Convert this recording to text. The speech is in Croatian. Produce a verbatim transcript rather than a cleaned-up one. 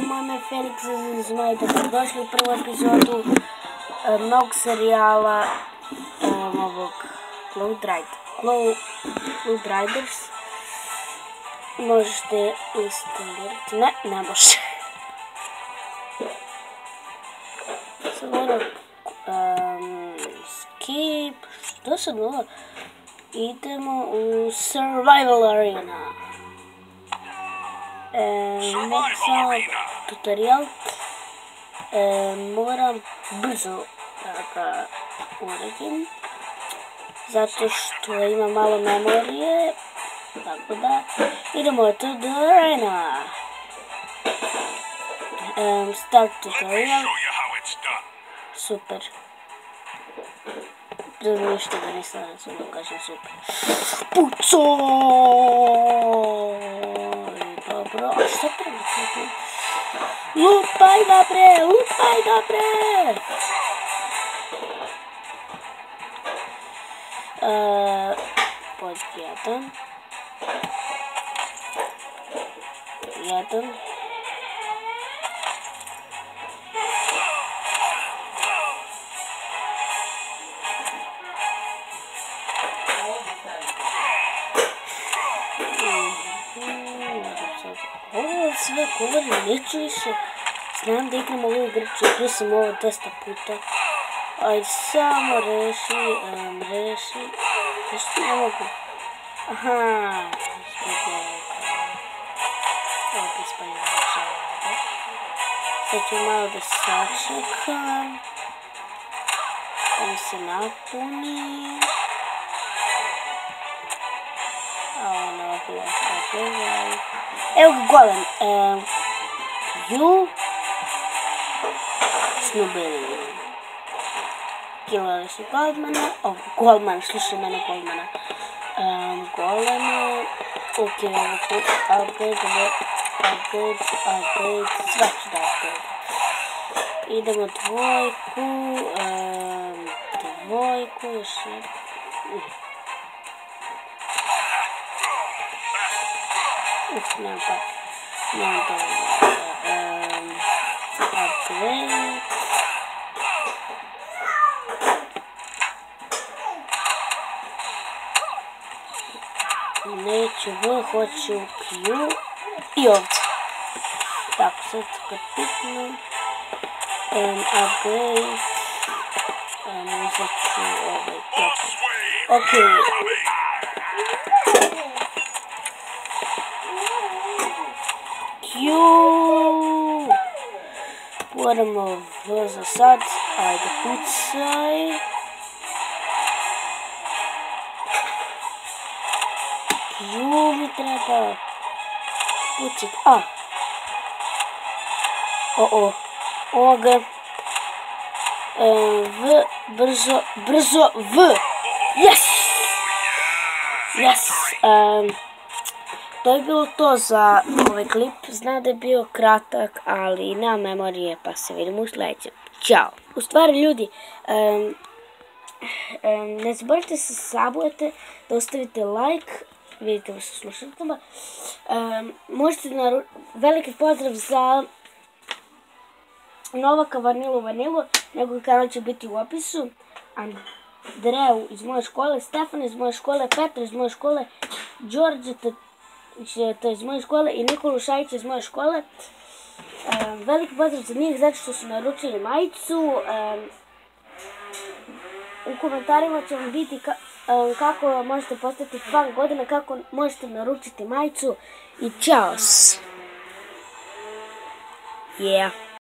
moje ime je Felix, znajte da došli u prvu epizodu novog serijala ovog Cloud Riders. Možete instalirati, ne, ne može. Sad ono, skip, što sad ovo? Idemo u Survival Arena. Nek samo tutorial. Moram brzo da ga uradim, zato što ima malo memorije, tako da idemo to the arena. Start tutorial. Super. Ništa da nisam sam da kažem super. Pucoj! Dobro, a šta treba čuti? Lupaj napre, lupaj napre! Pod jedan. Jedan. Ovo sve govorim, neću više. Znam da igram ovu igricu, igrao sam ovo dosta puta. Ajde, samo reši, um, reši. Zašto ne mogu? Aha, zbog ovoga. Ovo bi spaljača ovdje. Sad ću malo da sačekam. On se napuni. A ono je bilo tako. Evo ga golem. Ju. Snubili. Kilali su Goldmana. O, Goldman, slušaj mene Goldmana. Golema. Ok, ovo put. Upgrade, upgrade, upgrade. Sve ću da upgrade. Idemo dvojku. Dvojku, još je. Uf, nemam pa. Nemam pa. Upgrade. Neću V, hoću Q i ovdje. Tako, sad kad pitnem. Upgrade. Uzet ću ovaj top. Ok. Q. Moramo V za sad. Ajde, pucaj. Q mi treba pucit. A. O, o. Ovoga. V. Brzo. Brzo. V. Yes! Yes! To je bilo to za ovaj klip. Znam da je bio kratak, ali nema memorije, pa se vidimo u sljedećem. Ćao! U stvari, ljudi, ne zaboravite se sabujete, da ostavite like. Vidite vas u slušateljima. Možete naručiti, veliki pozdrav za Novaka Vanilu Vanilu, njegov kanal će biti u opisu. Andreju iz moje škole, Stefan iz moje škole, Petra iz moje škole, Đorđe iz moje škole i Nikolu Šajića iz moje škole. Veliki pozdrav za njih zato što su naručili majicu. U komentarima će vam biti kako možete postati fan godine, kako možete naručiti majicu i čao! Yeah.